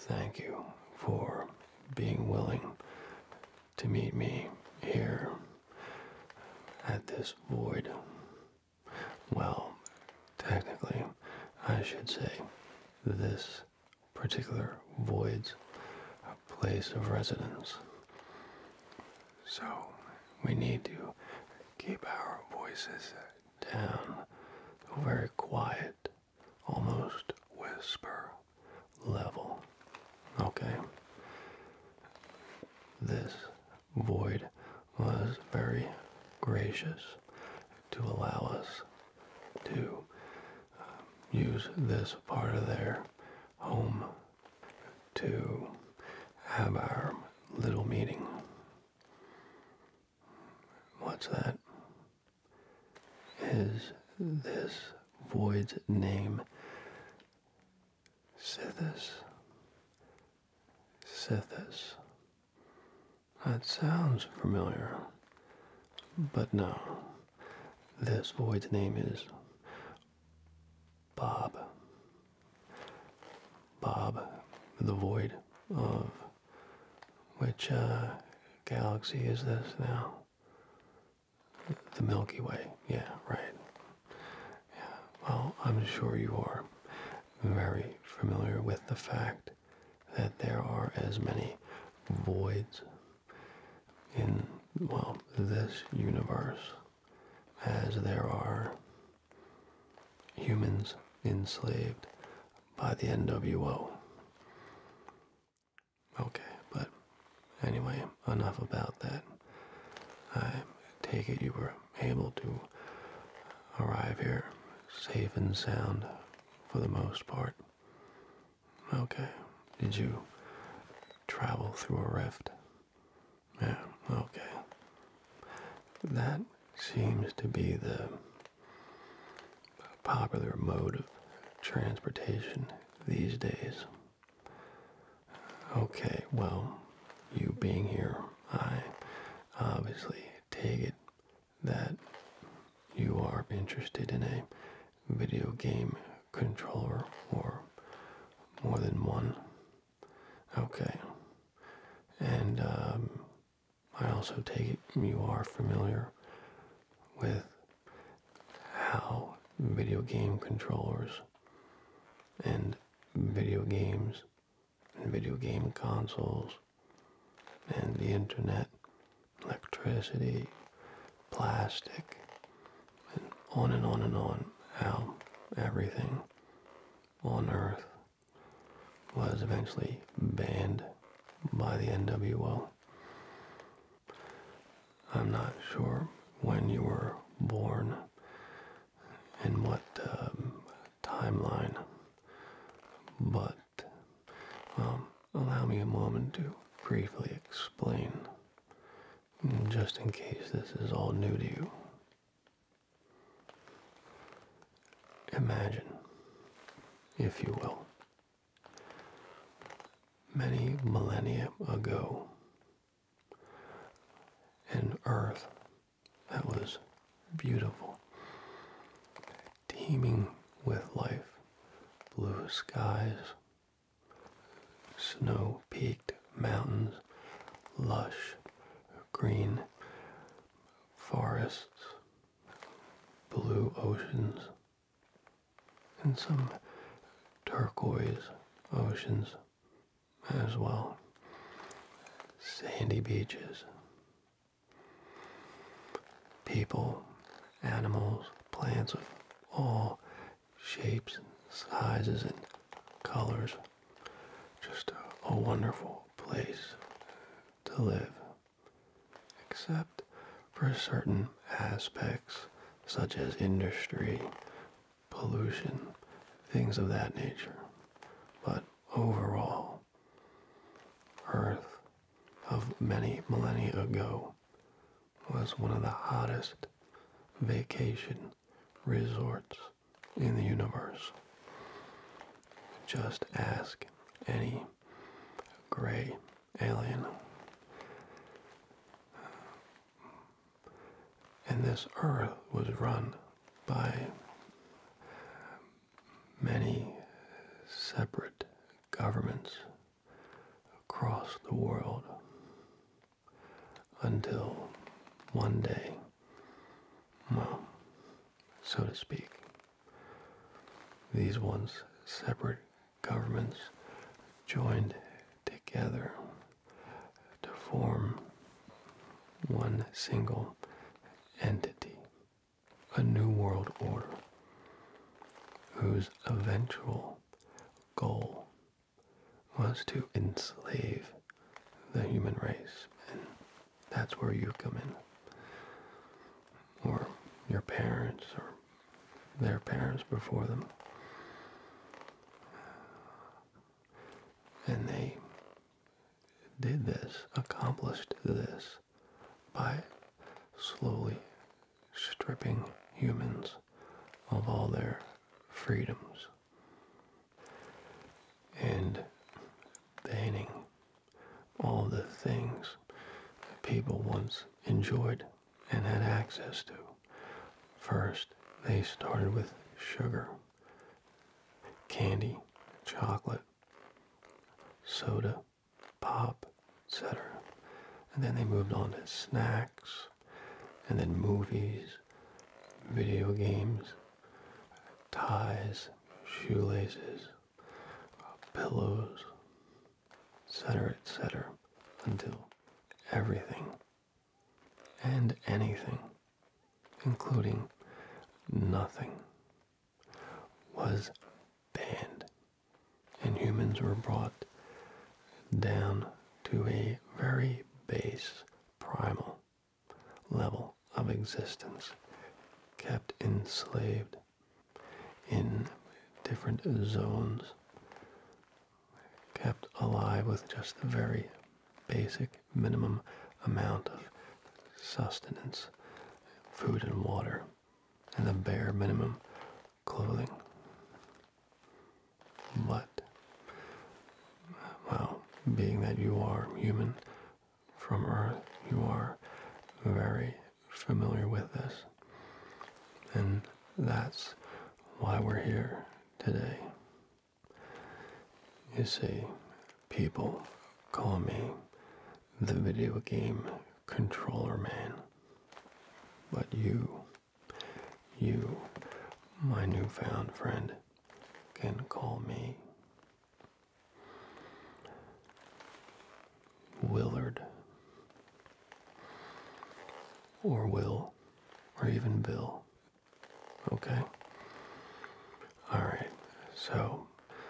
thank you for being willing to meet me here at this void. Well, technically, I should say this particular void's place of residence. So, we need to keep our voices down to a very quiet, almost whisper level. Okay? This void was very gracious to allow us to use this part of their home to have our little meeting. What's that? Is this void's name Sithis? Sithis. That sounds familiar, but no. This void's name is Bob. Bob, the void of which galaxy is this now? The Milky Way. Yeah, right. Yeah, well, I'm sure you are very familiar with the fact that there are as many voids in, well, this universe as there are humans enslaved by the NWO. Okay, but anyway, enough about that. I take it you were able to arrive here safe and sound for the most part. Okay, did you travel through a rift? Yeah, okay. That seems to be the popular mode of transportation these days. Okay, well, you being here, I obviously take it that you are interested in a video game controller or more than one. Okay. And I also take it you are familiar with how video game controllers and video games and video game consoles and the internet, electricity, plastic, and on and on and on, how everything on Earth was eventually banned by the NWO. I'm not sure when you were born and what timeline, but allow me a moment to briefly explain, just in case this is all new to you. Imagine, if you will, many millennia ago, an Earth that was beautiful, teeming with life, blue skies, snow-peaked mountains, lush green forests, blue oceans, and some turquoise oceans as well, sandy beaches, people, animals, plants of all shapes, sizes, and colors. Just a wonderful place to live, except for certain aspects such as industry, pollution, things of that nature. But overall, Earth of many millennia ago was one of the hottest vacation resorts in the universe. Just ask any gray alien. And this Earth was run by many separate governments across the world until one day, well, so to speak, these once separate governments joined together to form one single entity, a new world order, whose eventual goal was to enslave the human race. And that's where you come in. Or your parents, or their parents before them. And they did this, accomplished this, by slowly stripping humans of all their freedoms and banning all the things that people once enjoyed and had access to. First, they started with sugar, candy, chocolate, soda, pop, etc. And then they moved on to snacks, and then movies, video games, ties, shoelaces, pillows, etc., until everything and anything, including nothing, was banned, and humans were brought down to a very base, primal level of existence, kept enslaved in different zones, kept alive with just a very basic minimum amount of sustenance, food and water, and the bare minimum clothing. But, well, being that you are human from Earth, you are very familiar with this. And that's why we're here today. You see, people call me the video game controller man. But you, my newfound friend, can call me Willard, or Will, or even Bill. Okay? Alright, so,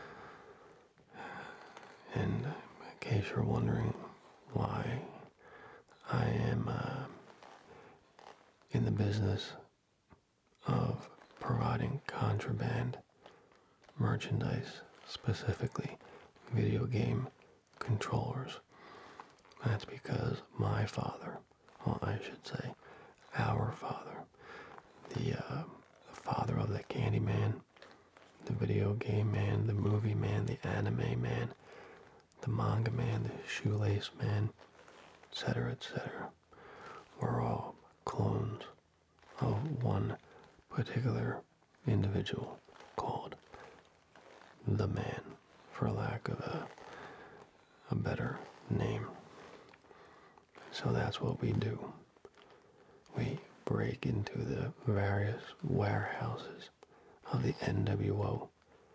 in case you're wondering why I am in the business of providing contraband merchandise, specifically video game controllers, that's because my father, well, I should say our father, the father of the candy man, the video game man, the movie man, the anime man, the manga man, the shoelace man, etc., were all clones of one particular individual called the Man, for lack of a better name. So that's what we do. We break into the various warehouses of the NWO,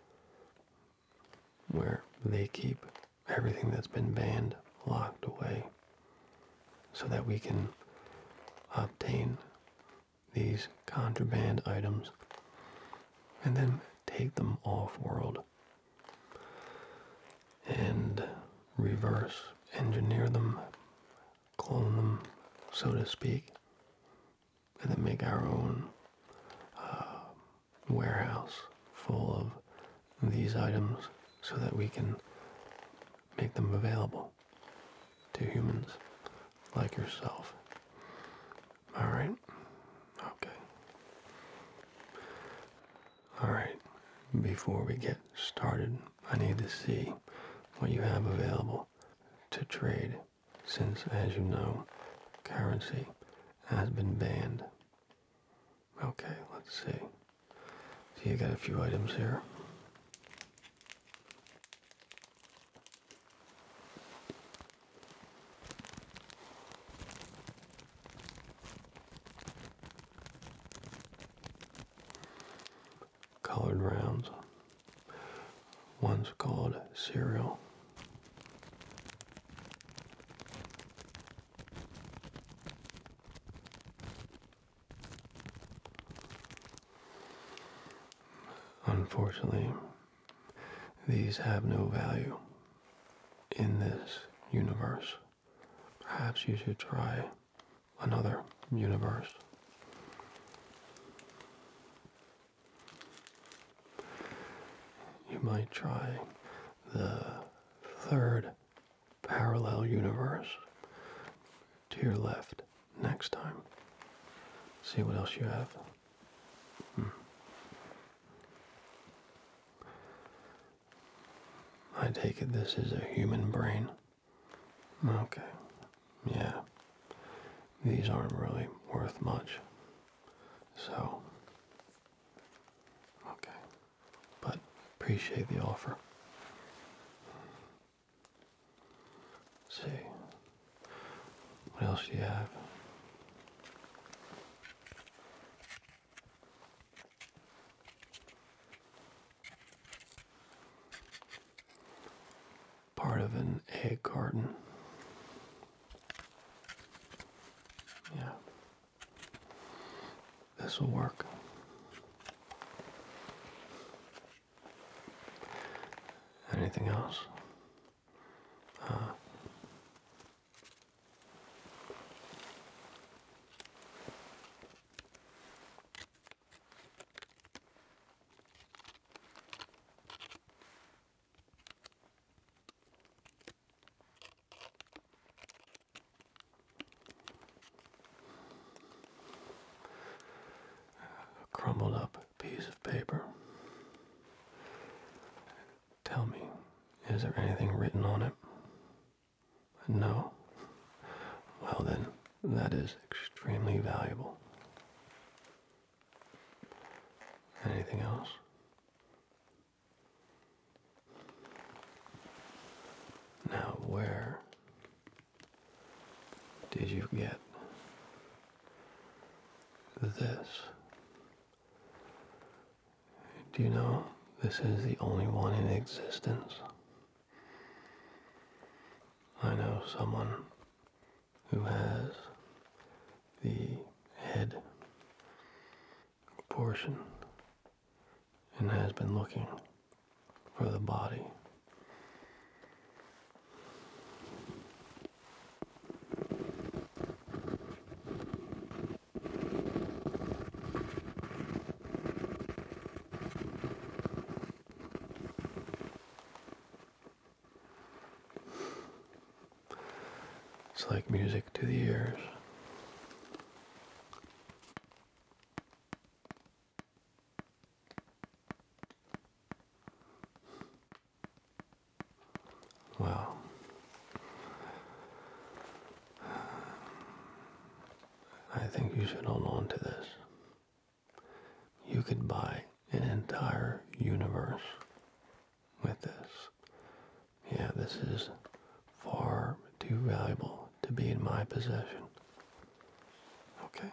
where they keep everything that's been banned locked away, so that we can obtain these contraband items and then take them off-world and reverse engineer them, clone them, so to speak, and then make our own warehouse full of these items so that we can make them available to humans like yourself. Alright? Okay. Alright, before we get started, I need to see what you have available to trade, since, as you know, currency has been banned. Okay, let's see. So you got a few items here. third rounds. One's called Serial. Unfortunately, these have no value in this universe. Perhaps you should try another universe. You might try the third parallel universe to your left next time. See what else you have. I take it this is a human brain. Okay. Yeah. These aren't really worth much. So, okay. But appreciate the offer. Let's see. What else do you have? Part of an egg carton. Yeah. This will work. Anything else? Crumbled up piece of paper. Tell me, is there anything written on it? No? Well then, that is extremely valuable. Anything else? Now where did you get this? Do you know this is the only one in existence? I know someone who has the head portion and has been looking for the body. It's like music to the ears. Wow. I think you should hold on to this. You could buy an entire universe with this. Yeah, this is far too valuable to be in my possession. Okay.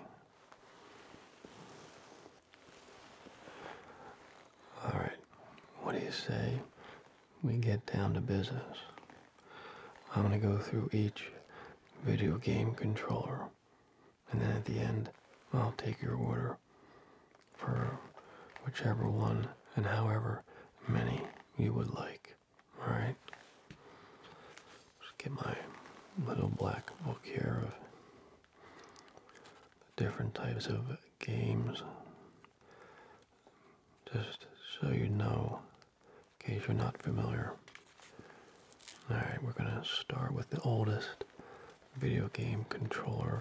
All right. What do you say we get down to business? I'm going to go through each video game controller, and then at the end, I'll take your order for whichever one and however many you would like. All right? Just get my little black book here of the different types of games, just so you know, in case you're not familiar. Alright, we're going to start with the oldest video game controller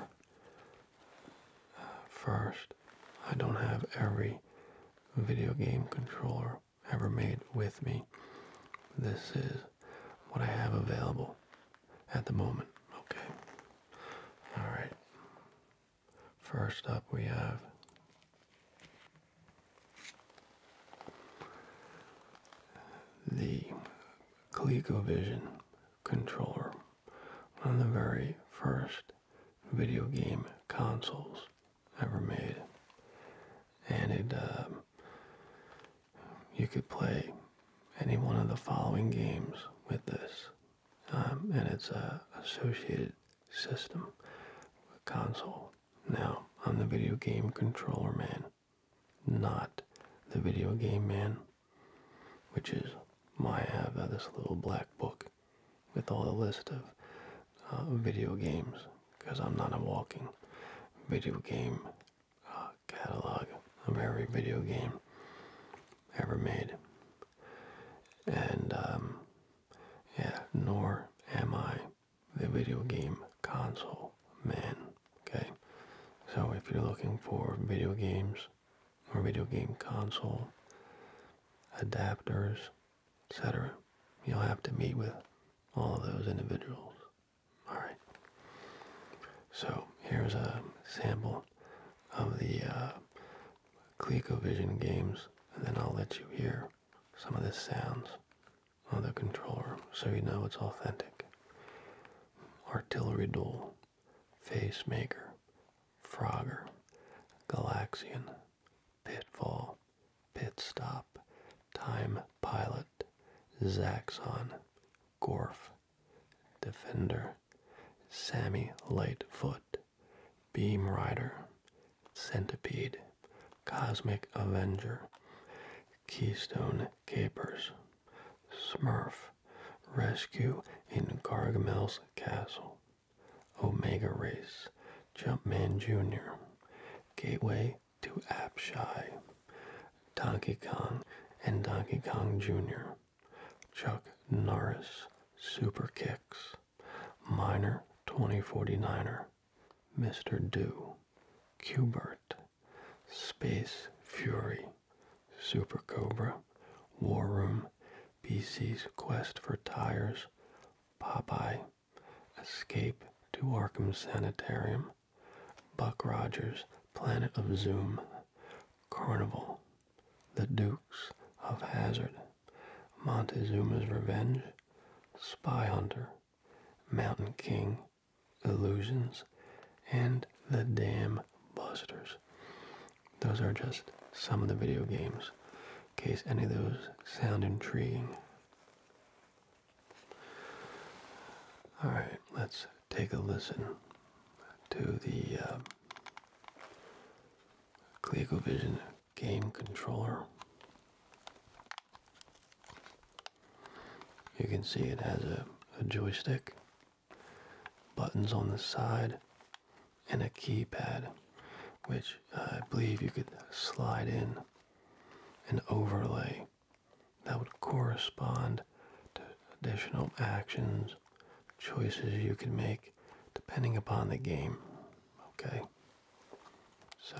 first. I don't have every video game controller ever made with me. This is what I have available at the moment. Okay. Alright. First up we have the ColecoVision Controller, one of the very first video game consoles ever made. And it you could play any one of the following games with this, and it's a associated system console. Now, I'm the video game controller man, not the video game man, which is why I have this little black book with all the list of video games, because I'm not a walking video game catalog of every video game ever made. And yeah, nor am I the video game console man. Okay, so if you're looking for video games or video game console adapters, etc., you'll have to meet with all of those individuals. All right. So here's a sample of the ColecoVision games, and then I'll let you hear some of the sounds of the controller so you know it's authentic. Artillery Duel, Facemaker, Frogger, Galaxian, Pitfall, Pit Stop, Time Pilot, Zaxxon, Gorf, Defender, Sammy Lightfoot, Beam Rider, Centipede, Cosmic Avenger, Keystone Capers, Smurf, Rescue in Gargamel's Castle, Omega Race, Jumpman Jr., Gateway to Apshai, Donkey Kong and Donkey Kong Jr., Chuck Norris, Super Kicks, Miner 2049er, Mr. Do, Qbert, Space Fury, Super Cobra, War Room, BC's Quest for Tires, Popeye, Escape to Arkham Sanitarium, Buck Rogers, Planet of Zoom, Carnival, The Dukes of Hazzard, Montezuma's Revenge, Spy Hunter, Mountain King, Illusions, and The Dam Busters. Those are just some of the video games, in case any of those sound intriguing. Alright, let's take a listen to the ColecoVision game controller. You can see it has a joystick, buttons on the side, and a keypad, which I believe you could slide in an overlay that would correspond to additional actions, choices you can make depending upon the game. Okay, so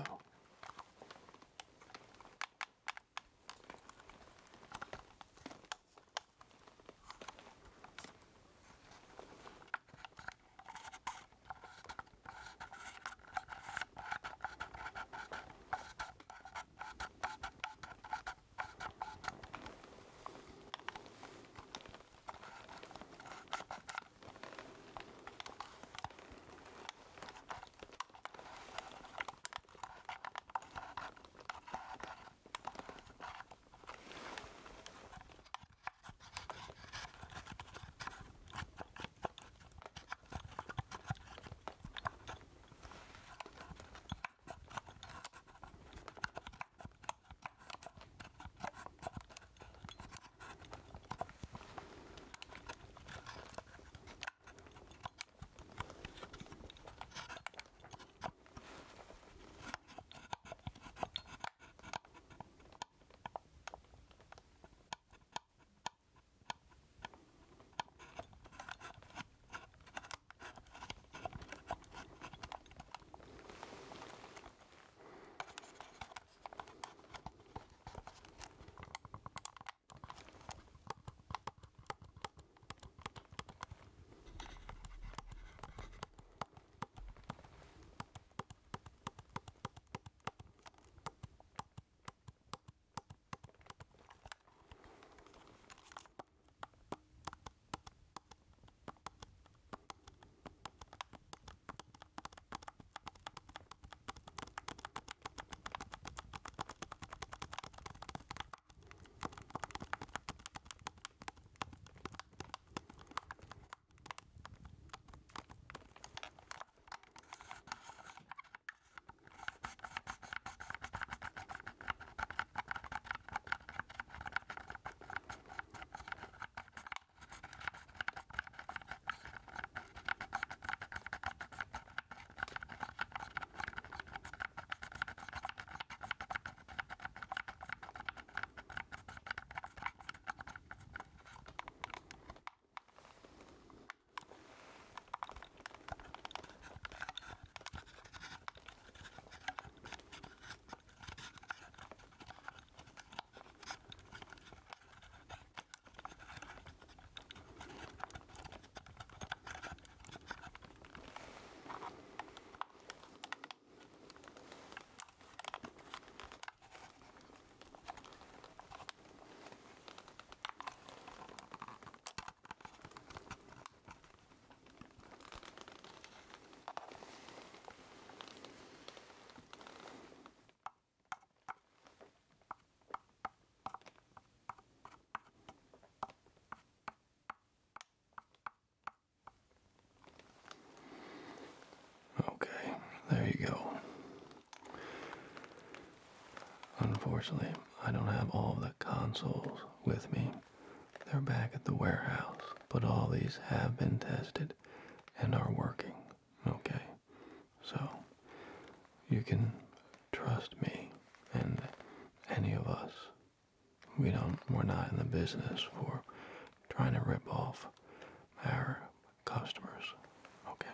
unfortunately, I don't have all of the consoles with me. They're back at the warehouse, but all these have been tested and are working. Okay, so you can trust me and any of us. We're not in the business for trying to rip off our customers. Okay.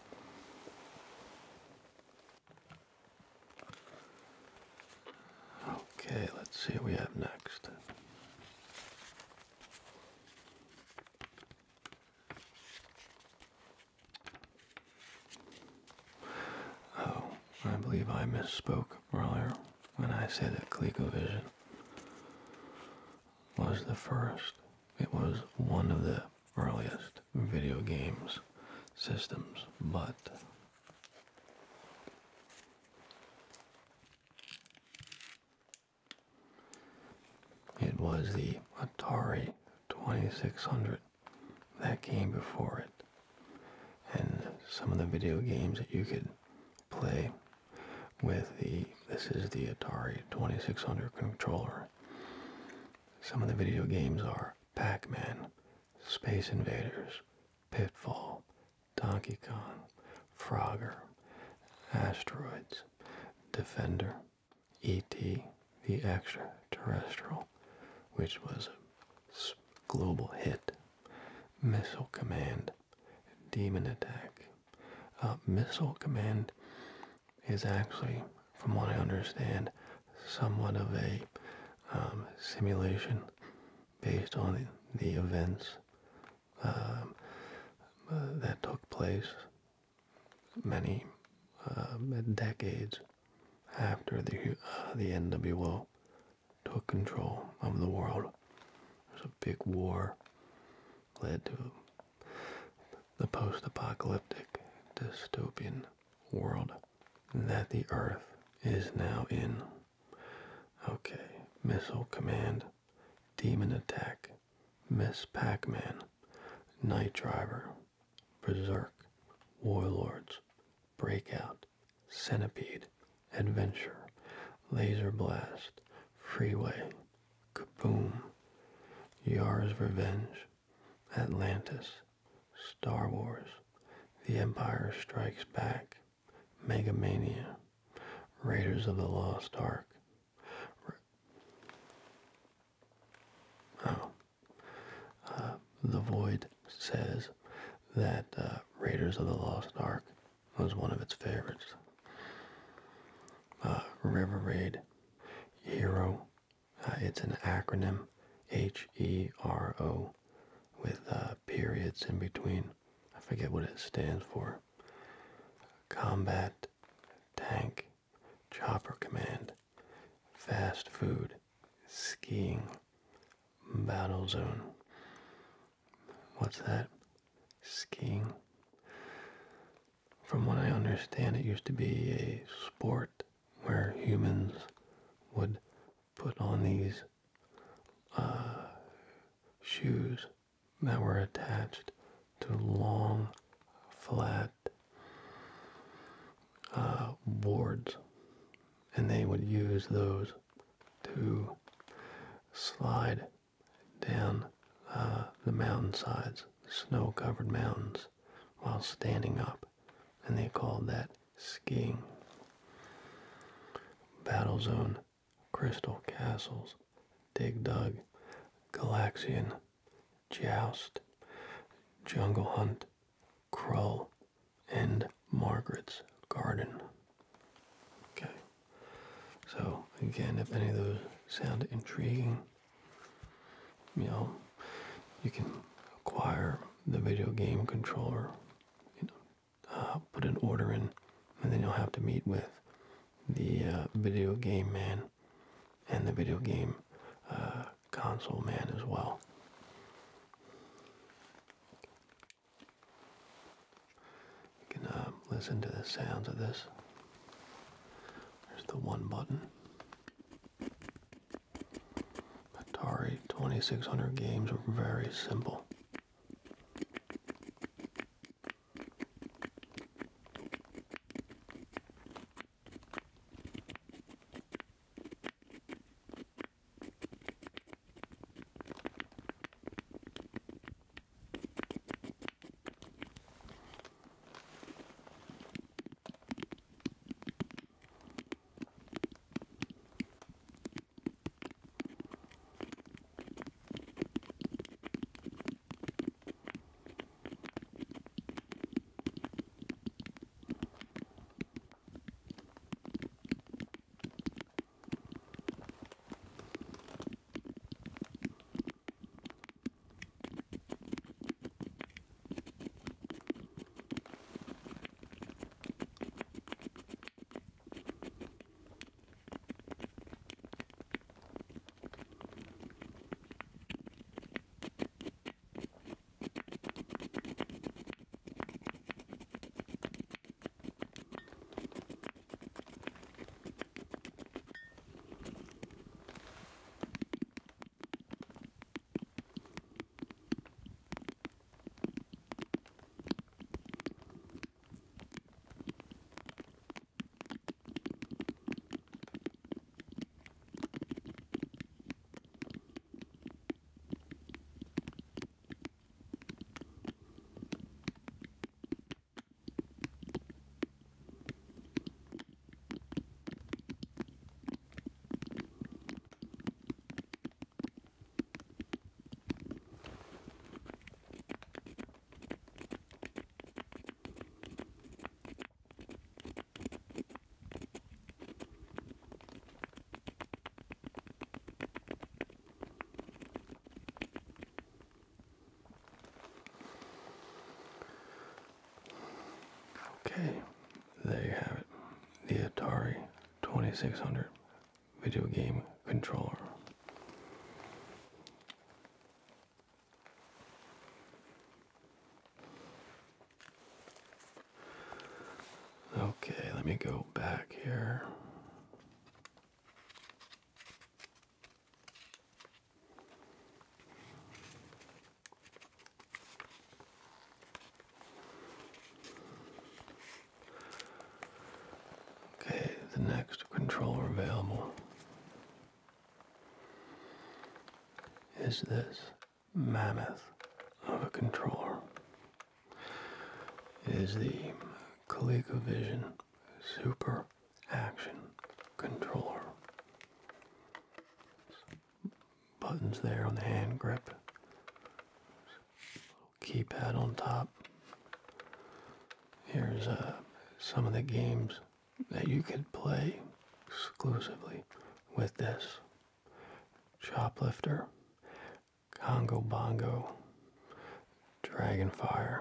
Okay, let's see what we have next. Oh, I believe I misspoke earlier when I said that ColecoVision was the first. It was one of the earliest video games systems, but it was the Atari 2600 that came before it. And some of the video games that you could play with this is the Atari 2600 controller. Some of the video games are Pac-Man, Space Invaders, Pitfall, Donkey Kong, Frogger, Asteroids, Defender, E.T., the Extraterrestrial, which was a global hit, Missile Command, Demon Attack. Missile Command is actually, from what I understand, somewhat of a simulation based on the events that took place many decades after the NWO took control of the world. There's a big war led to the post-apocalyptic dystopian world that the Earth is now in. Okay, Missile Command, Demon Attack, Miss Pac-Man, Night Driver, Berserk, Warlords, Breakout, Centipede, Adventure, Laser Blast, Freeway, Kaboom, Yar's Revenge, Atlantis, Star Wars, The Empire Strikes Back, Megamania, Raiders of the Lost Ark. The Void says that Raiders of the Lost Ark was one of its favorites. River Raid, Hero, it's an acronym, HERO, with periods in between. I forget what it stands for. Combat, Tank, Chopper Command, Fast Food, Skiing, Battle Zone. What's that? Skiing. From what I understand, it used to be a sport where humans would put on these shoes that were attached to long, flat boards, and they would use those to slide down the mountainsides, snow-covered mountains, while standing up, and they called that skiing. Battle Zone, Crystal Castles, Dig Dug, Galaxian, Joust, Jungle Hunt, Krull, and Margaret's Garden. Okay, so again, if any of those sound intriguing, you can acquire the video game controller, put an order in, and then you'll have to meet with the video game man and the video game console man as well. You can listen to the sounds of this. There's the one button. Atari 2600 games are very simple. Okay, there you have it. The Atari 2600 video game controller. Okay, let me go back here. Okay, the next controller available is this mammoth of a controller. It is the ColecoVision Super Action Controller. Buttons there on the hand grip. Keypad on top. Here's some of the games that you could play exclusively with this. Choplifter, Congo Bongo, Dragonfire,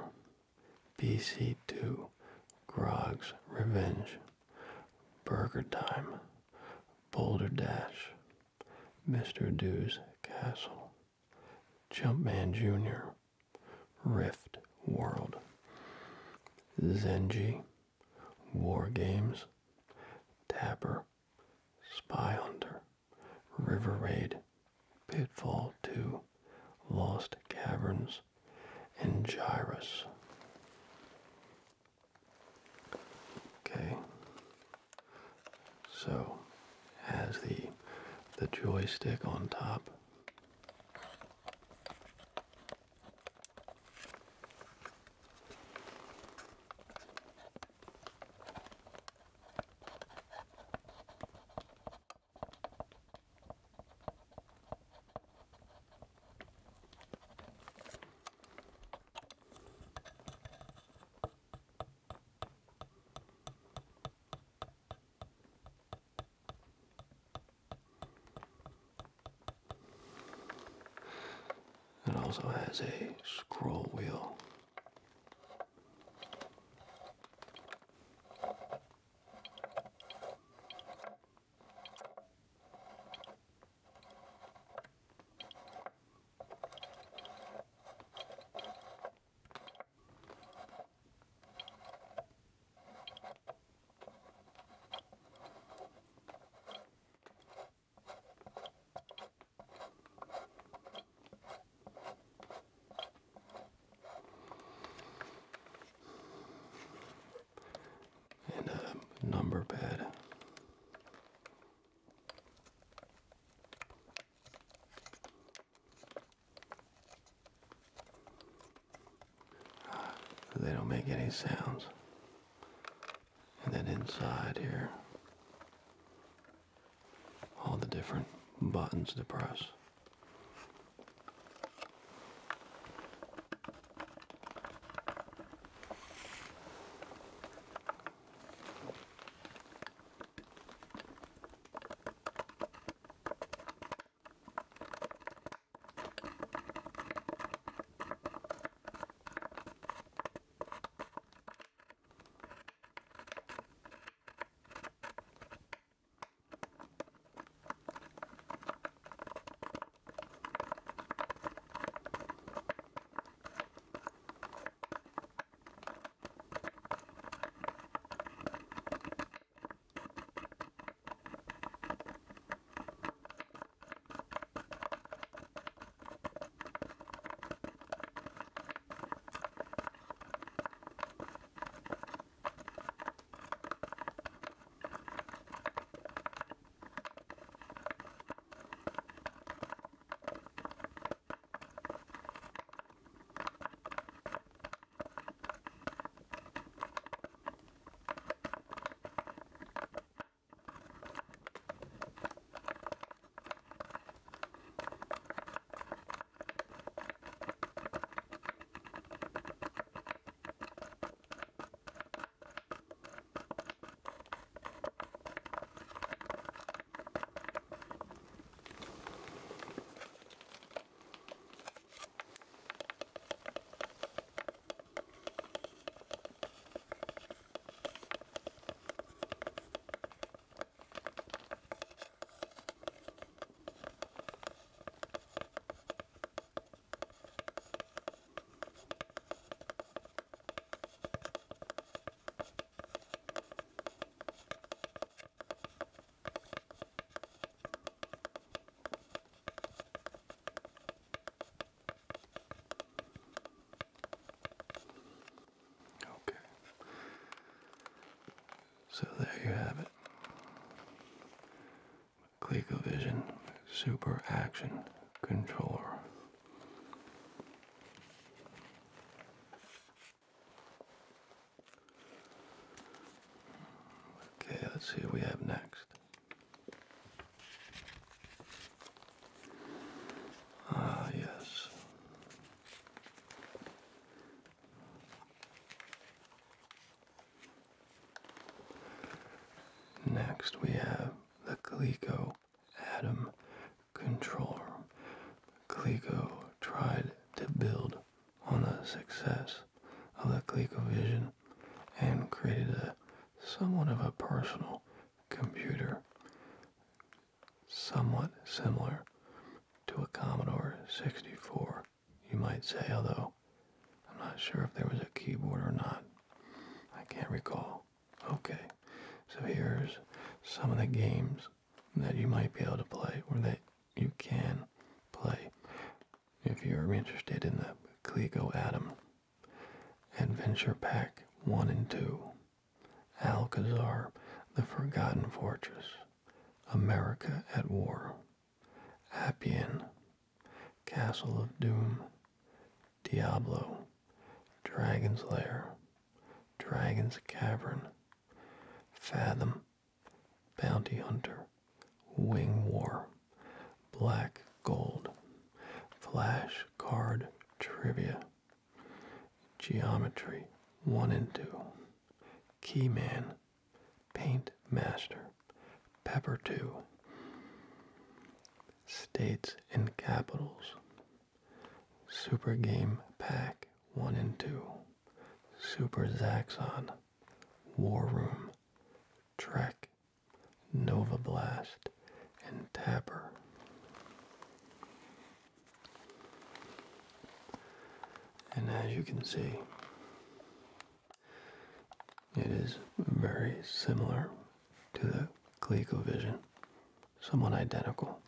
BC2, Grog's Revenge, Burger Time, Boulder Dash, Mr. Dew's Castle, Jumpman Jr., Rift World, Zenji, War Games, Tapper, Spy Hunter, River Raid, Pitfall 2, Lost Caverns, and Gyrus. Okay, so has the joystick on top. It also has a scroll wheel. And a number pad. They don't make any sounds. And then inside here, all the different buttons to press. So there you have it. ColecoVision Super Action Controller. Okay, let's see what we have next. Ah, yes. Next we have the Coleco Atom Controller. Coleco tried to build on the success of the ColecoVision and created somewhat of a personal computer, somewhat similar to a Commodore 64, you might say, although I'm not sure if there was a keyboard or not. I can't recall. Okay, so here's some of the games that you might be able to play, or that you can play if you're interested in the Coleco Atom. Adventure Pack 1 and 2, Alcazar, The Forgotten Fortress, America at War, Appian, Castle of Doom, Diablo, Dragon's Lair, Dragon's Cavern, Fathom, Bounty Hunter, Wing War, Black Gold, Flash Card Trivia, Geometry 1 and 2, Keyman, Paint Master, Pepper 2, States and Capitals, Super Game Pack 1 and 2, Super Zaxxon, War Room, Trek, Nova Blast, and Tapper. And as you can see, it is very similar to the ColecoVision, somewhat identical.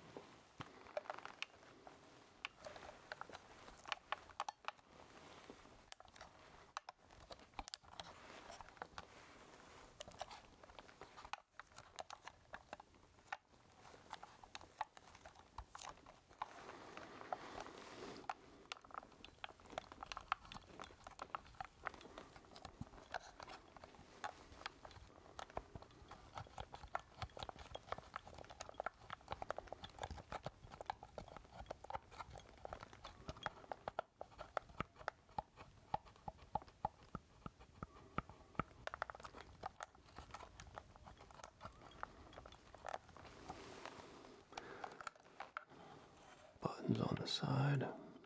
Buttons on the side.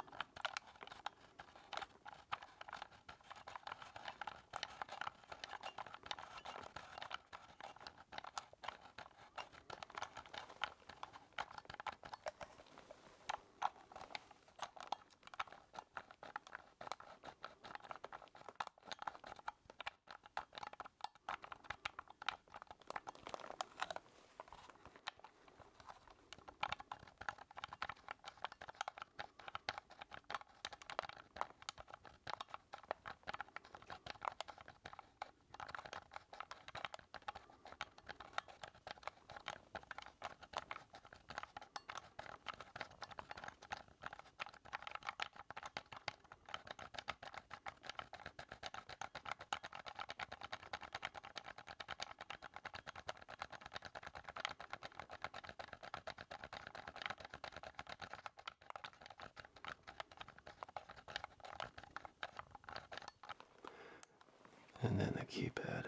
And then the keypad.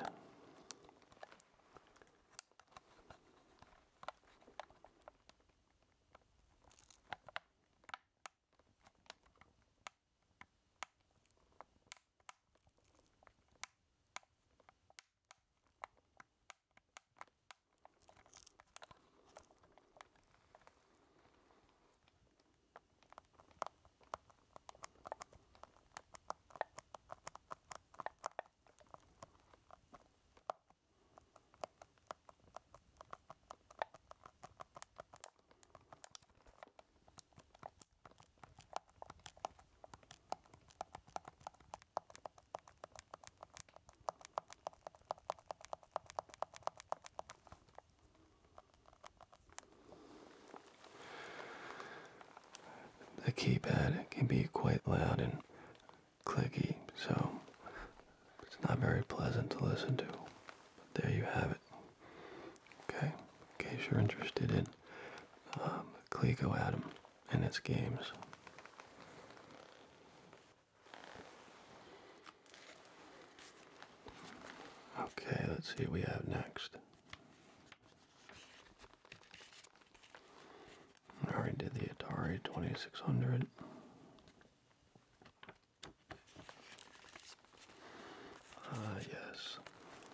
keypad can be quite loud and clicky, so it's not very pleasant to listen to. But there you have it. Okay, in case you're interested in Coleco Adam and its games. Okay, let's see what we have next. I already did the Atari 2600. Yes.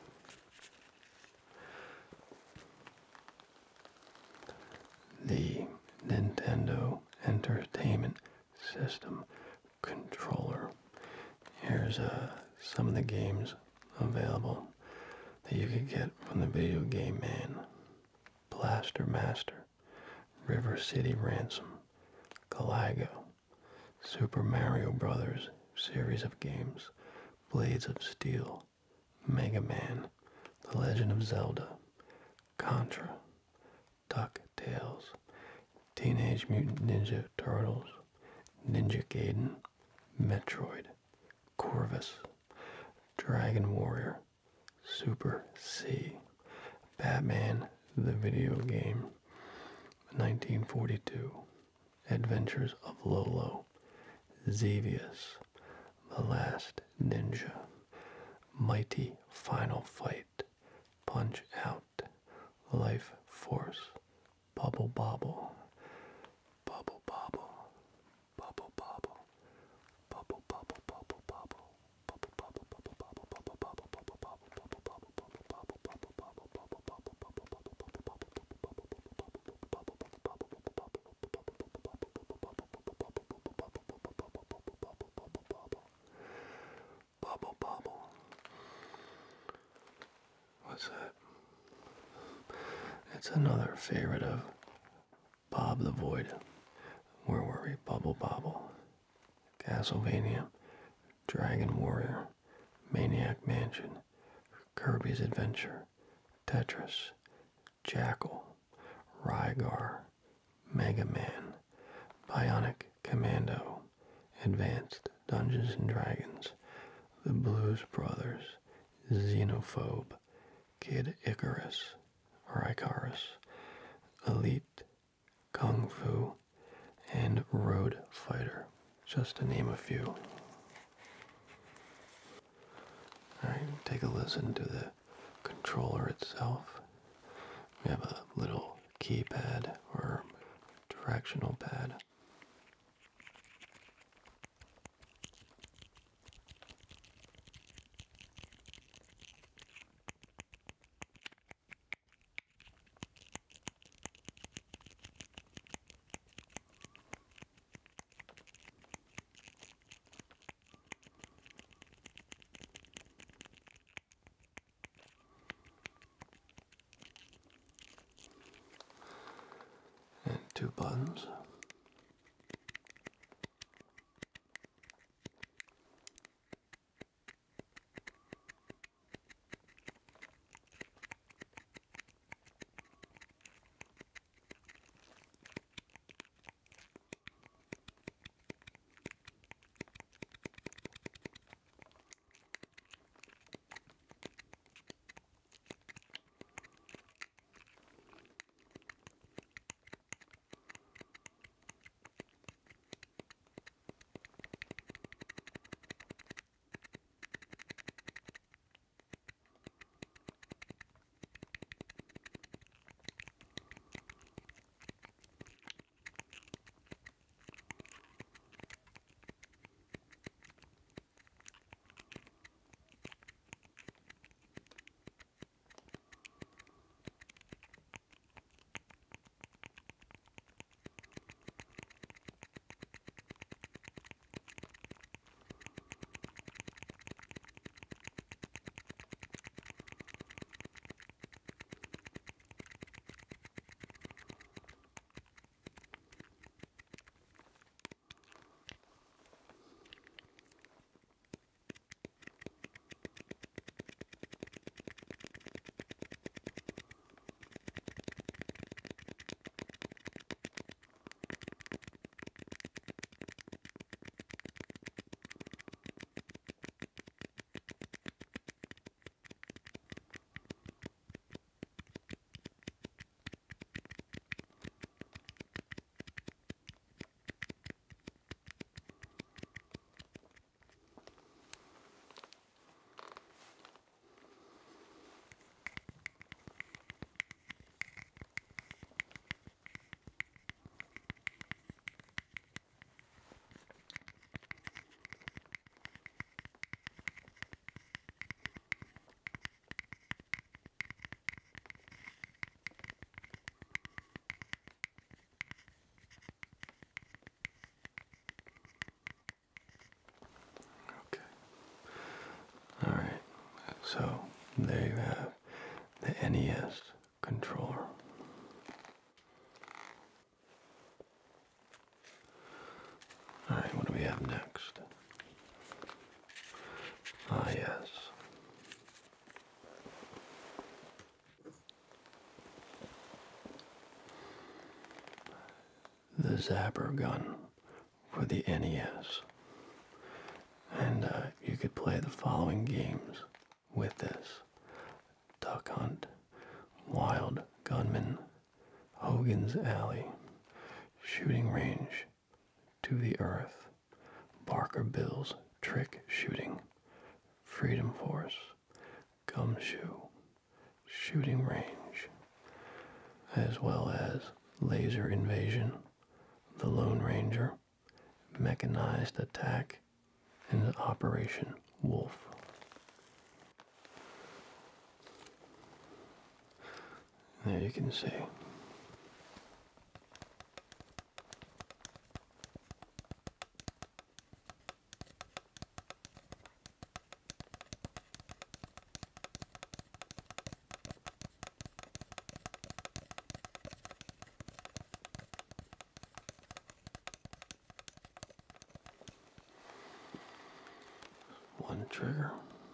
The Nintendo Entertainment System Controller. Here's some of the games available that you could get from the Video Game Man. Blaster Master, River City Ransom, Galago, Super Mario Brothers series of games, Blades of Steel, Mega Man, The Legend of Zelda, Contra, DuckTales, Teenage Mutant Ninja Turtles, Ninja Gaiden, Metroid, Corvus, Dragon Warrior, Super C, Batman the Video Game, 1942, Adventures of Lolo, Xevious, The Last Ninja, Mighty Final Fight, Punch Out, Life Force, Bubble Bobble, Bubble Bobble, Bubble Bobble, Bubble Bubble Bubble Bubble, Bubble Bubble Bubble Bubble Bubble Bubble Bubble Bubble Bubble Bubble Bubble Bubble Bubble Bubble Bubble Bubble Bubble Bubble Bobble. What's that? It's another favorite of Bob the Void. Where were we? Bubble Bobble, Castlevania, Dragon Warrior, Maniac Mansion, Kirby's Adventure, Tetris, Jackal, Rygar, Mega Man, Bionic Commando, Advanced Dungeons and Dragons, The Blues Brothers, Xenophobe, Kid Icarus, or Icarus, Elite, Kung Fu, and Road Fighter, just to name a few. Alright, take a listen to the controller itself. We have a little keypad or directional pad. And two buttons. So there you have the NES controller. Alright, what do we have next? Ah, yes. The Zapper gun for the NES. And you could play the following games with this: Duck Hunt, Wild Gunman, Hogan's Alley, Shooting Range, To the Earth, Barker Bill's Trick Shooting, Freedom Force, Gumshoe, Shooting Range, as well as Laser Invasion, The Lone Ranger, Mechanized Attack, and Operation Wolf. There you can see. One trigger.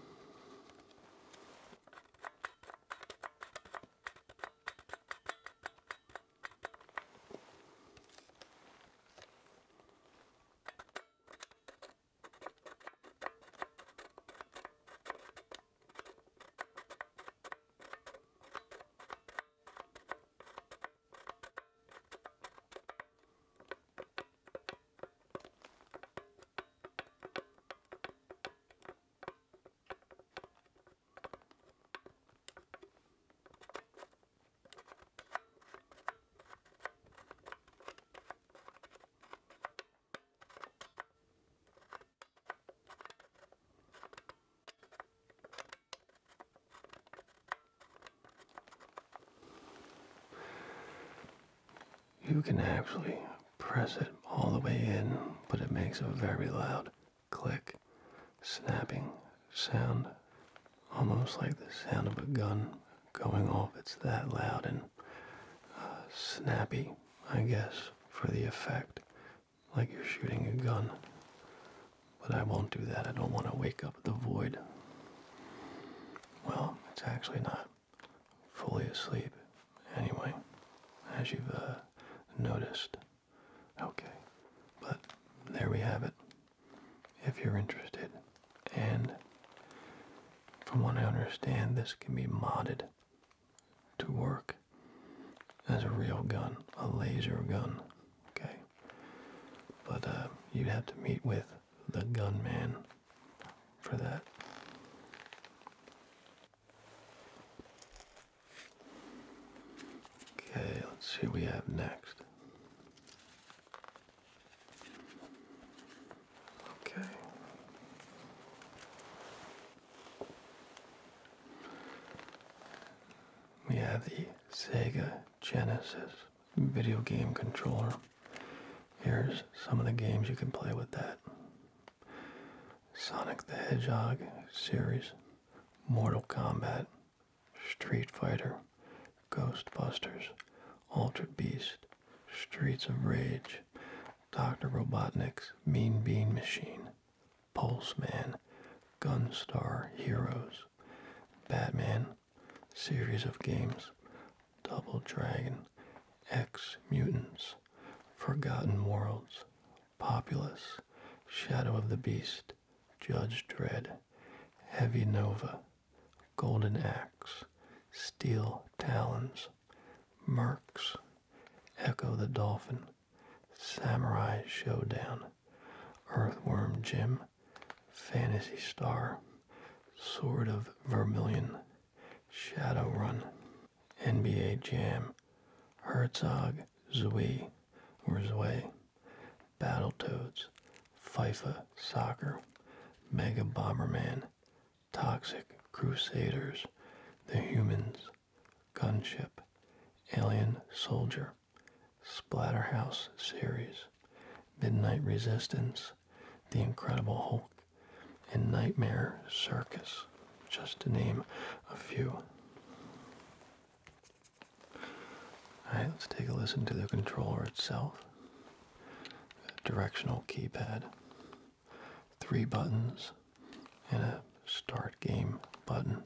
You can actually press it all the way in, but it makes a very loud click, snapping sound, almost like the sound of a gun going off. It's that loud and snappy, I guess, for the effect, like you're shooting a gun. But I won't do that. I don't want to wake up the void. Well, it's actually not fully asleep anyway, as you've noticed. Okay, but there we have it, if you're interested. And from what I understand, this can be modded to work as a real gun, a laser gun. Okay, but you'd have to meet with the gunman for that. Okay, let's see what we have next. Okay. We have the Sega Genesis video game controller. Here's some of the games you can play with that: Sonic the Hedgehog series, Mortal Kombat, Street Fighter, Ghostbusters, Altered Beast, Streets of Rage, Dr. Robotnik's Mean Bean Machine, Pulse Man, Gunstar Heroes, Batman series of games, Double Dragon, X Mutants, Forgotten Worlds, Populace, Shadow of the Beast, Judge Dredd, Heavy Nova, Golden Axe, Steel Talons, Mercs, Echo the Dolphin, Samurai Showdown, Earthworm Jim, Phantasy Star, Sword of Vermilion, Shadowrun, NBA Jam, Herzog Zwei, or Zwei, Battletoads, FIFA Soccer, Mega Bomberman, Toxic Crusaders, The Humans, Gunship, Alien Soldier, Splatterhouse series, Midnight Resistance, The Incredible Hulk, and Nightmare Circus. just to name a few. Alright, let's take a listen to the controller itself. Directional keypad, 3 buttons, and a start game button.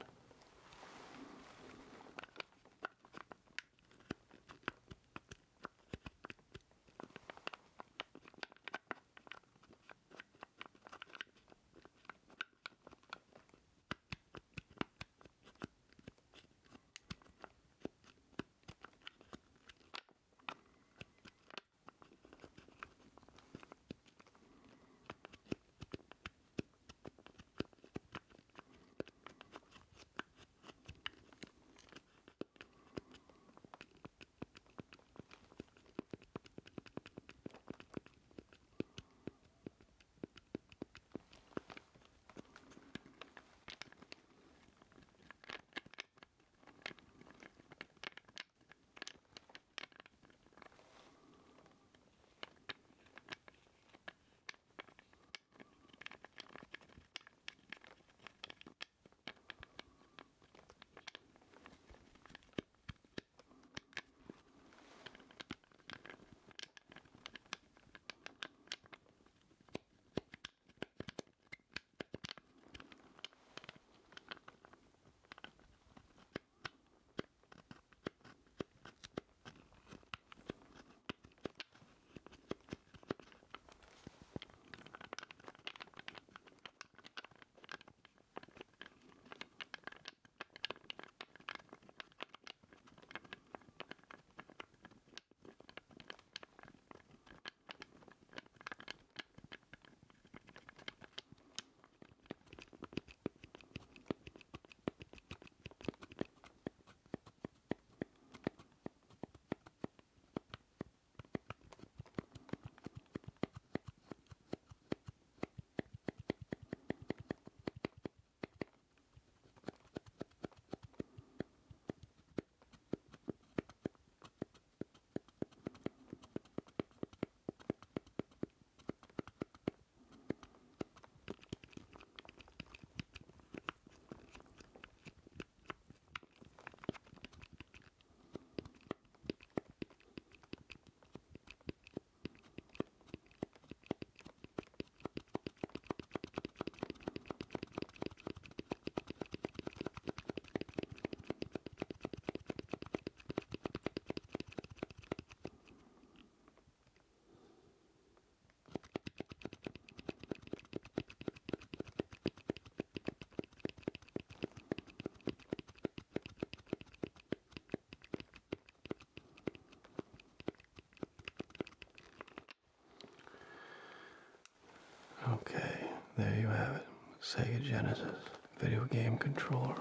Okay, there you have it. Sega Genesis video game controller.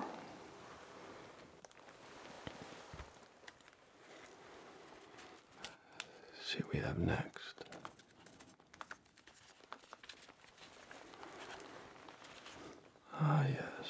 Let's see what we have next. Ah, yes.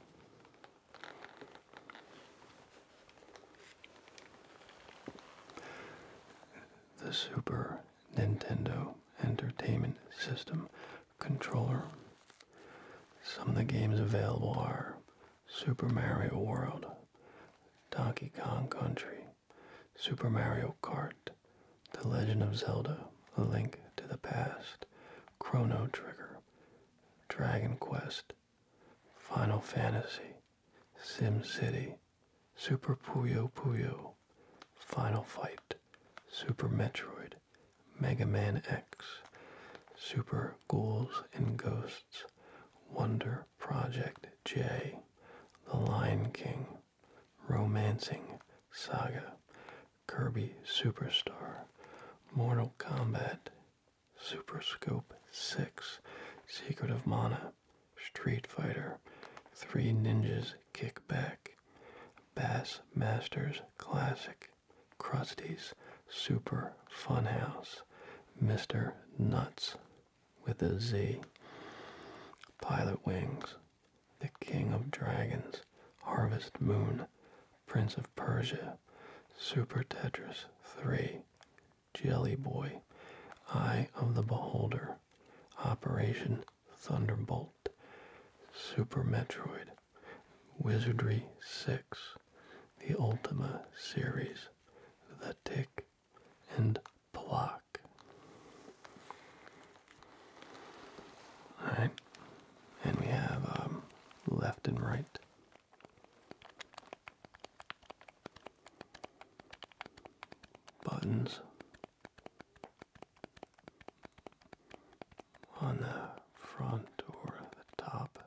The Super Nintendo Entertainment System controller. Some of the games available are Super Mario World, Donkey Kong Country, Super Mario Kart, The Legend of Zelda, A Link to the Past, Chrono Trigger, Dragon Quest, Final Fantasy, Sim City, Super Puyo Puyo, Final Fight, Super Metroid, Mega Man X, Super Ghouls and Ghosts, Wonder Project J, The Lion King, Romancing Saga, Kirby Superstar, Mortal Kombat, Super Scope 6, Secret of Mana, Street Fighter, Three Ninjas Kick Back, Bass Masters Classic, Krusty's Super Funhouse, Mr. Nuts with a Z, Pilot Wings, The King of Dragons, Harvest Moon, Prince of Persia, Super Tetris 3, Jelly Boy, Eye of the Beholder, Operation Thunderbolt, Super Metroid, Wizardry 6, the Ultima series, the Tick and Block. Alright, and we have left and right. Buttons on the front or the top.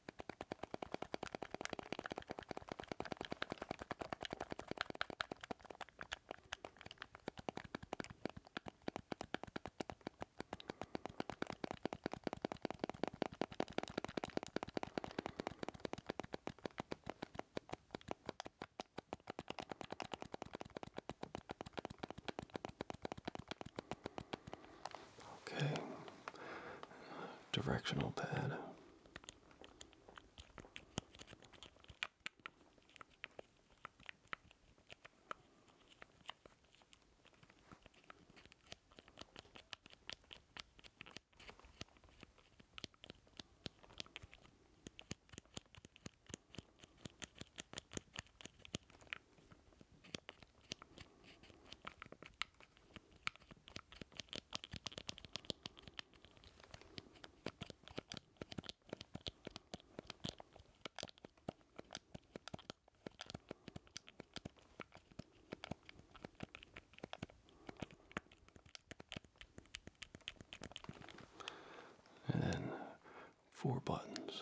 Okay, directional pad. And then 4 buttons.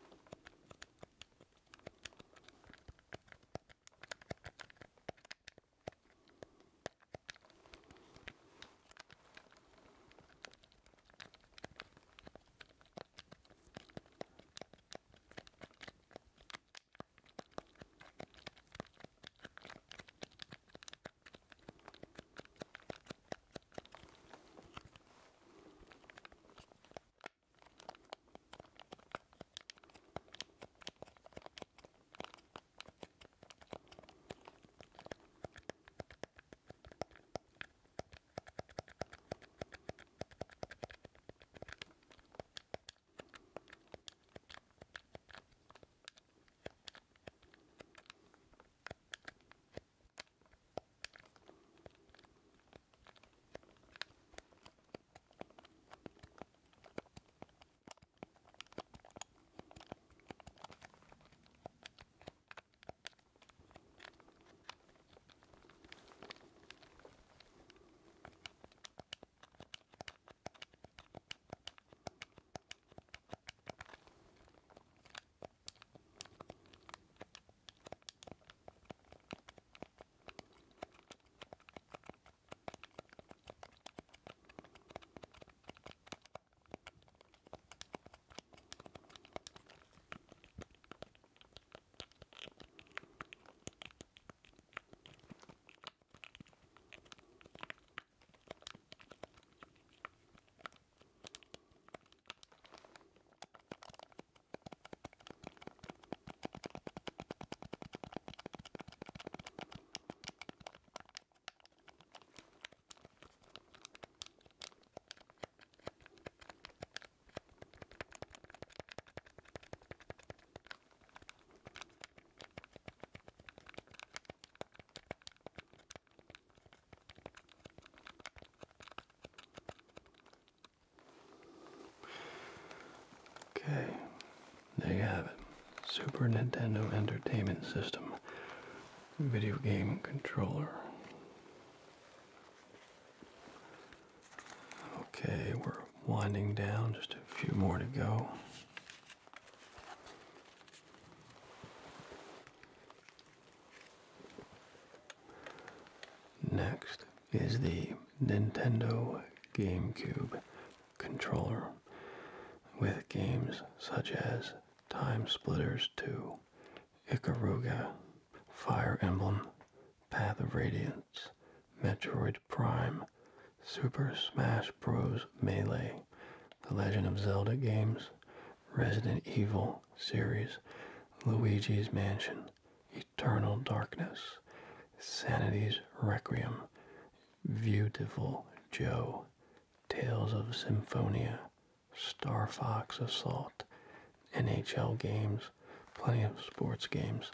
Okay, there you have it. Super Nintendo Entertainment System video game controller. Okay, we're winding down, just a few more to go. Next is the Nintendo GameCube controller with games such as Time Splitters 2, Ikaruga, Fire Emblem, Path of Radiance, Metroid Prime, Super Smash Bros. Melee, The Legend of Zelda games, Resident Evil series, Luigi's Mansion, Eternal Darkness, Sanity's Requiem, Beautiful Joe, Tales of Symphonia, Star Fox Assault, NHL games, plenty of sports games.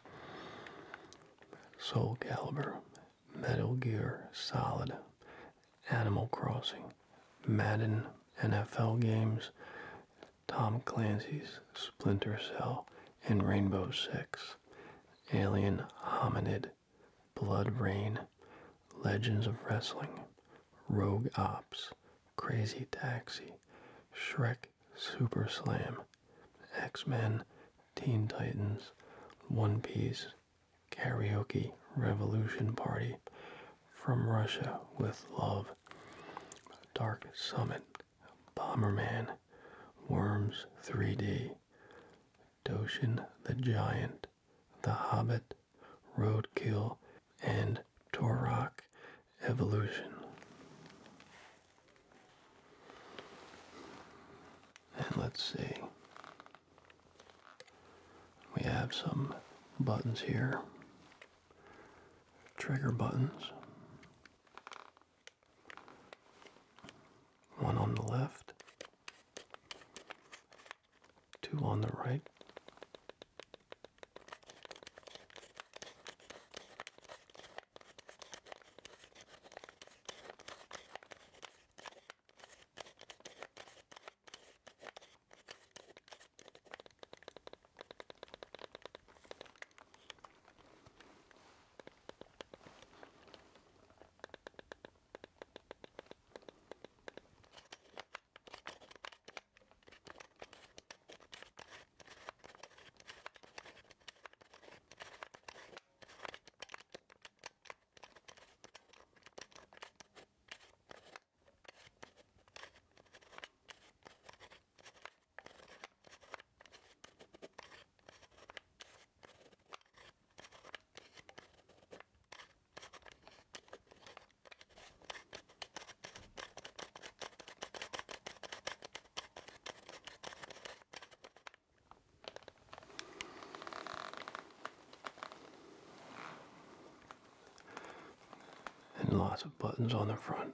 Soul Calibur, Metal Gear Solid, Animal Crossing, Madden NFL games, Tom Clancy's Splinter Cell and Rainbow Six, Alien Hominid, Blood Rain, Legends of Wrestling, Rogue Ops, Crazy Taxi, Shrek Super Slam, X-Men, Teen Titans, One Piece, Karaoke Revolution Party, From Russia with Love, Dark Summit, Bomberman, Worms 3D, Doshin the Giant, The Hobbit, Roadkill, and Turok Evolution. And let's see. We have some buttons here. Trigger buttons. One on the left, two on the right. And lots of buttons on the front.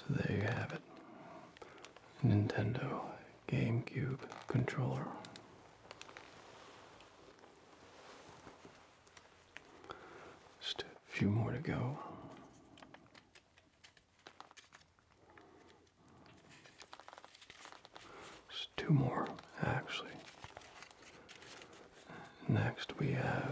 there you have it. Nintendo GameCube controller. Just a few more to go. Just two more, actually. Next we have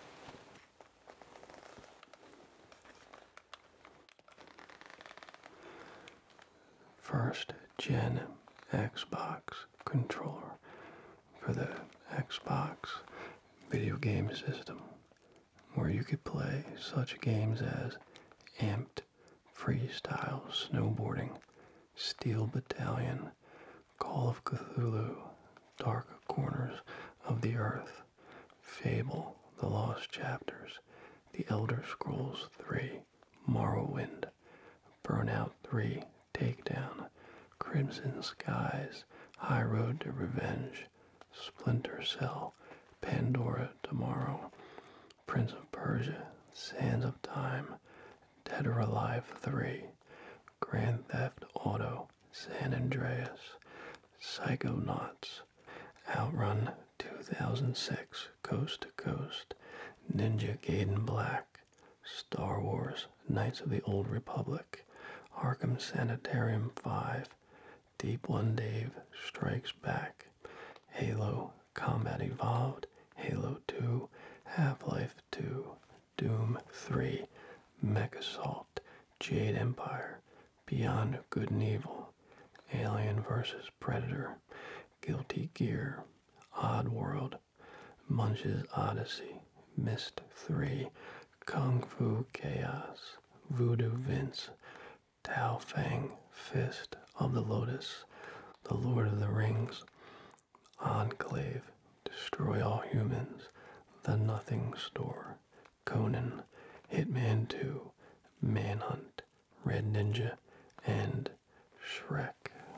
first gen Xbox controller for the Xbox video game system, where you could play such games as Amped, Freestyle Snowboarding, Steel Battalion, Call of Cthulhu, Dark Corners of the Earth, Fable, The Lost Chapters, The Elder Scrolls 3, Morrowind, Burnout 3, Takedown, Crimson Skies, High Road to Revenge, Splinter Cell, Pandora Tomorrow, Prince of Persia, Sands of Time, Dead or Alive 3, Grand Theft Auto, San Andreas, Psychonauts, Outrun 2006, Coast to Coast, Ninja Gaiden Black, Star Wars, Knights of the Old Republic, Arkham Sanitarium 5, Deep One Dave Strikes Back, Halo Combat Evolved, Halo 2, Half-Life 2, Doom 3, Mech Assault, Jade Empire, Beyond Good and Evil, Alien vs. Predator, Guilty Gear, Oddworld, Munch's Odyssey, Myst 3, Kung Fu Chaos, Voodoo Vince, Tao Fang, Fist of the Lotus, The Lord of the Rings, Enclave, Destroy All Humans, The Nothing Store, Conan, Hitman 2, Manhunt, Red Ninja, and Shrek.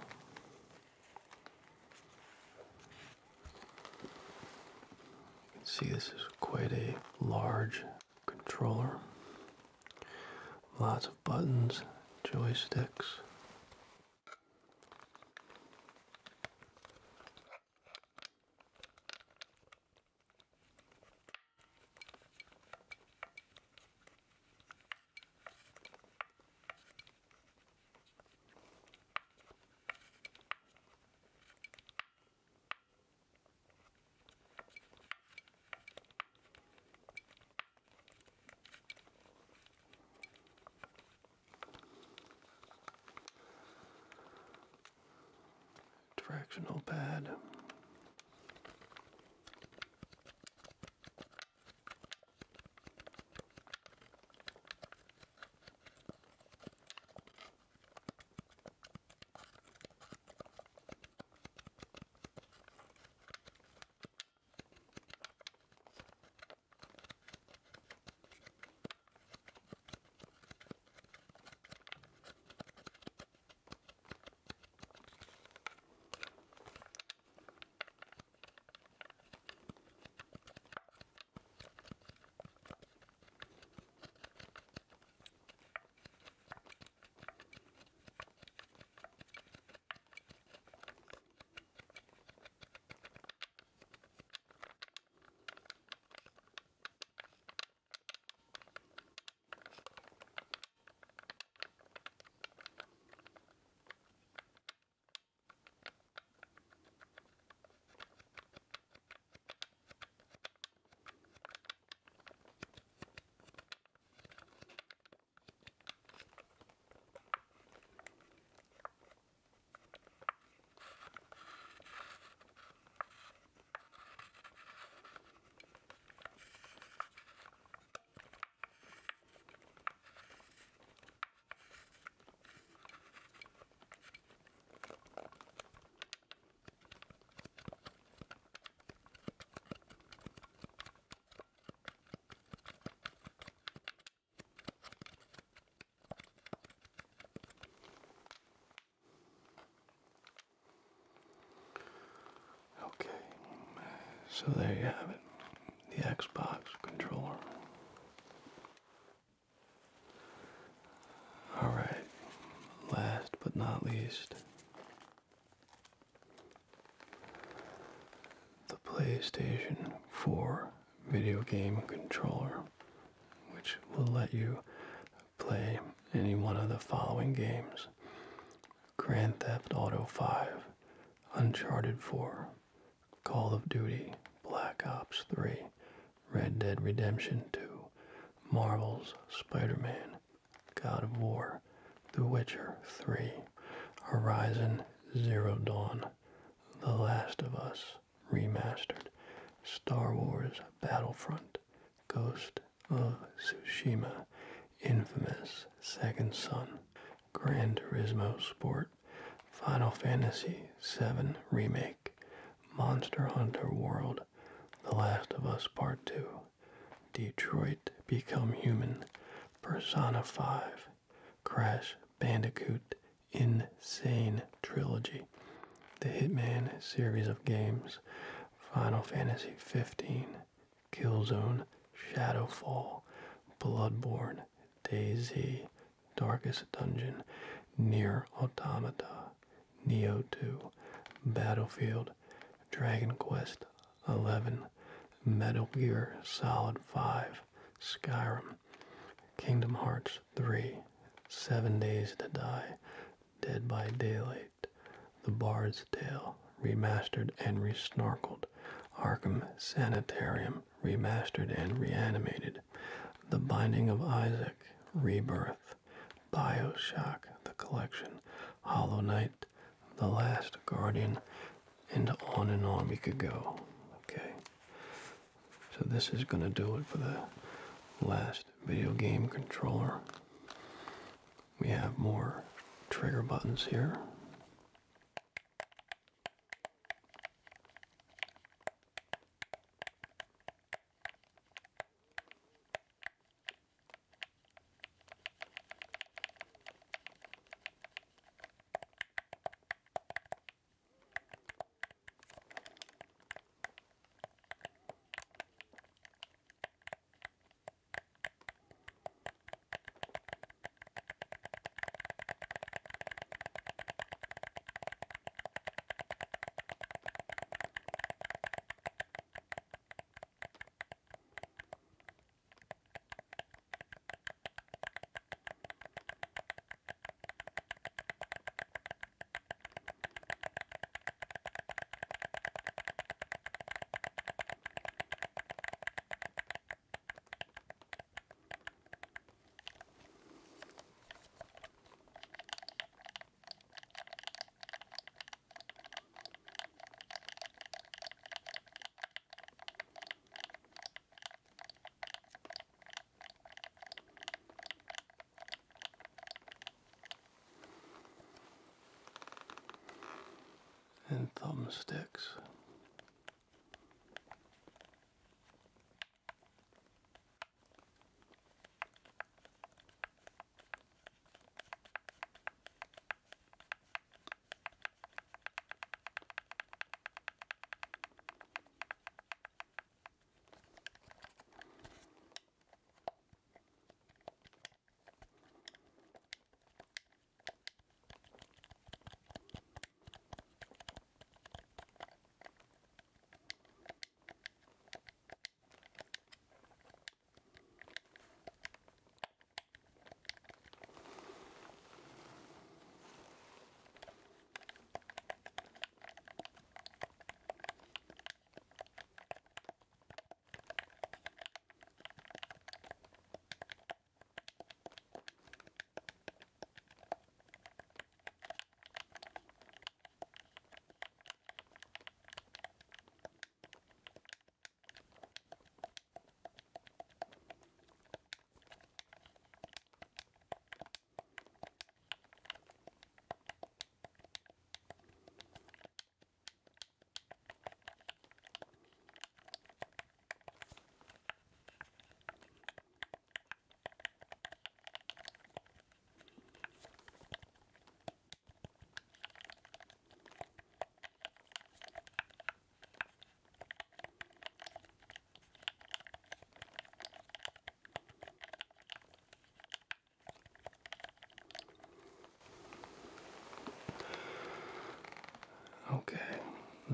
You can see this is quite a large controller. Lots of buttons, joysticks. Directional pad. So there you have it, the Xbox controller. Alright, last not least, the PlayStation 4 video game controller, which will let you play any one of the following games: Grand Theft Auto 5, Uncharted 4, Call of Duty, Black Ops 3, Red Dead Redemption 2, Marvel's Spider-Man, God of War, The Witcher 3, Horizon Zero Dawn, The Last of Us Remastered, Star Wars Battlefront, Ghost of Tsushima, Infamous Second Son, Gran Turismo Sport, Final Fantasy VII Remake, Monster Hunter World, The Last of Us Part 2, Detroit Become Human, Persona 5, Crash Bandicoot Insane Trilogy, the Hitman series of games, Final Fantasy 15, Killzone, Shadowfall, Bloodborne, DayZ, Darkest Dungeon, Nier Automata, Neo 2, Battlefield, Dragon Quest 11, Metal Gear Solid 5, Skyrim, Kingdom Hearts 3, 7 Days to Die, Dead by Daylight, The Bard's Tale, Remastered and Resnarkled, Arkham Sanitarium, Remastered and Reanimated, The Binding of Isaac, Rebirth, BioShock, The Collection, Hollow Knight, The Last Guardian, and on we could go. Okay, so this is going to do it for the last video game controller. We have more trigger buttons here. And thumbsticks.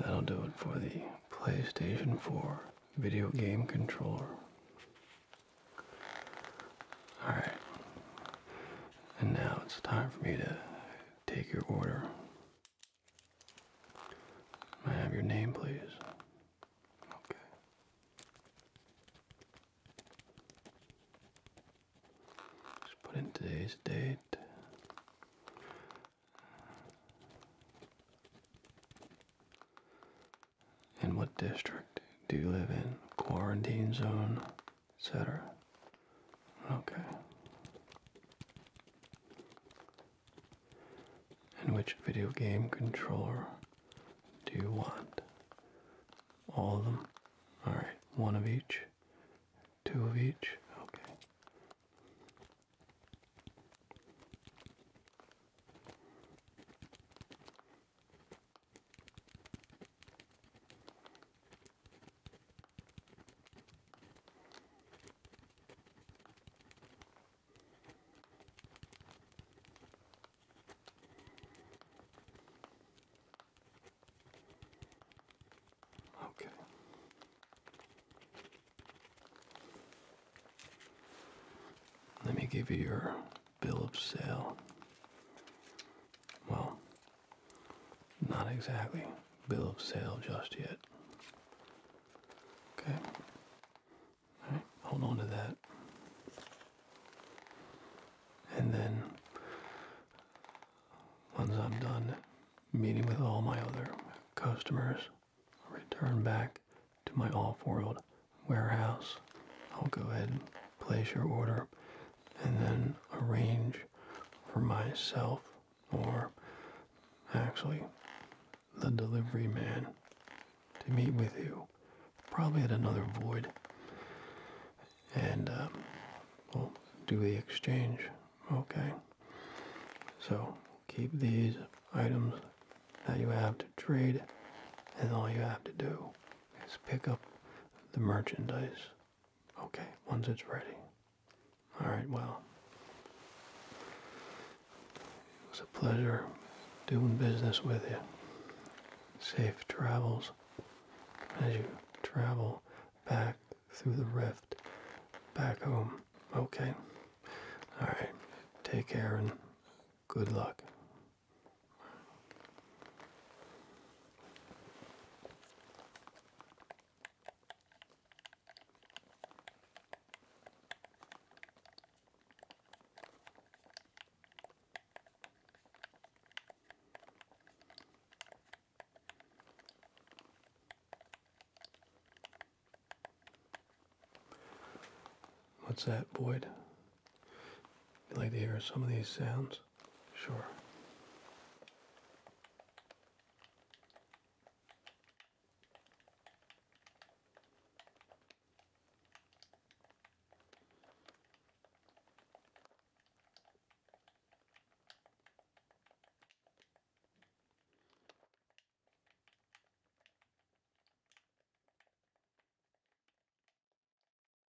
That'll do it for the PlayStation 4 video game controller. Alright. And now it's time for me to take your order. May I have your name, please? Okay. Just put in today's date. And what district do you live in? Quarantine zone, etc. Okay. And which video game controller do you want? All of them? Alright, one of each? Two of each? Okay. Okay. Let me give you your bill of sale. Well, not exactly bill of sale just yet. Okay. Alright, hold on to that. And then, once I'm done meeting with all my other customers, I'll return back to my off-world warehouse. I'll go ahead and place your order and then arrange for myself, or actually the delivery man, to meet with you, probably at another void, and we'll do the exchange. Okay, so keep these items that you have to trade, and all you have to do is pick up the merchandise, okay, once it's ready. Alright, well, it was a pleasure doing business with you. Safe travels as you travel back through the rift back home. Okay? Alright, take care and good luck. What's that, Boyd? You'd like to hear some of these sounds? Sure.